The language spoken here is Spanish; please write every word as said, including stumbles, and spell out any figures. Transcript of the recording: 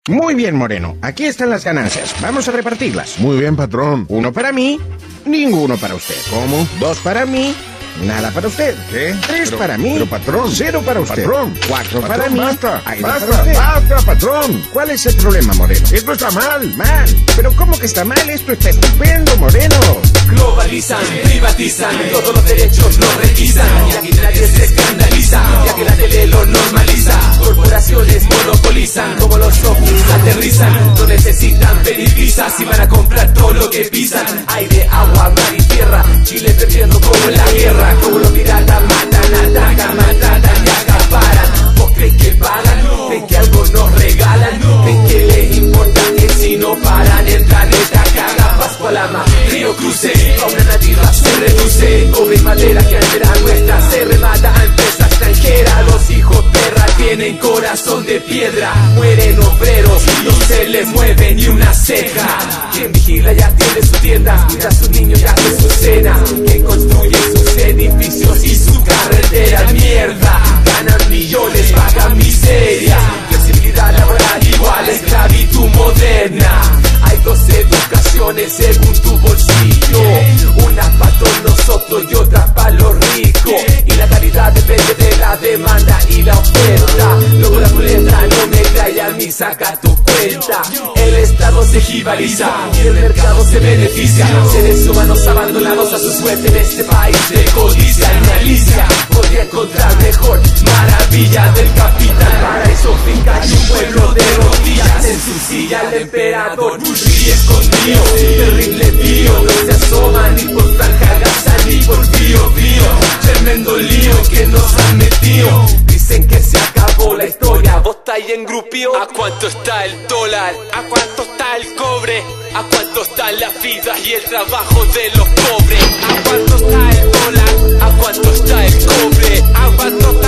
Muy bien, Moreno. Aquí están las ganancias. Vamos a repartirlas. Muy bien, patrón. Uno para mí, ninguno para usted. ¿Cómo? Dos para mí, nada para usted. ¿Qué? Tres pero, para mí. Pero, patrón. Cero para usted. Patrón. Cuatro patrón, para mí. Basta, Ahí basta, para usted. basta, patrón. ¿Cuál es el problema, Moreno? Esto está mal. Mal. ¿Pero cómo que está mal? Esto está estupendo, Moreno. Globalizan, privatizan, todos los derechos los requisan. Y aquí nadie se escandaliza, ya que la tele lo normaliza. Corporaciones monopolizan, como los ovnis aterrizan. No necesitan pedir visas y van a comprar todo lo que pisan. Aire, agua, mar y tierra, Chile perdiendo como en la guerra. Como los piratas matan, atacan, maltratan y acaparan. ¿Vos crees que pagan? ¿Creen que algo nos regalan? ¿Creen que les importa que si no paran el planeta caga? Pascualama, Río Cruce, fauna nativa se reduce. Cobre y madera que antes era nuestra se remata a empresa extranjera. Los hijos perra tienen corazón de piedra. Mueren obreros, no se les mueve ni una ceja. Quien vigila ya tiene su tienda, cuida a sus niños y hace su cena. Quien construye sus edificios y su carretera, mierda. Ganan millones, pagan miseria. Flexibilidad laboral igual a esclavitud moderna. Hay dos educaciones según tu bolsillo, una pa' todos nosotros y otra pa' los ricos. Y la calidad depende de la demanda y la oferta. Luego la pulenta no me trae a mí, saca tu cuenta. El Estado se jibariza y el mercado se beneficia. Seres humanos abandonados a su suerte en este país de codicia. En Galicia podría encontrar mejor maravilla del capital. Paraíso finca y un pueblo de rodillas en su silla el emperador y escondido, terrible tío, no se asoma ni por Franja Gaza ni por Bío Bío. Tremendo lío que nos han metido. Dicen que se acabó la historia, vos estáis en grupio. ¿A cuánto está el dólar? ¿A cuánto está el cobre? ¿A cuánto están las vidas y el trabajo de los pobres? ¿A cuánto está el dólar? ¿A cuánto está el cobre? ¿A cuánto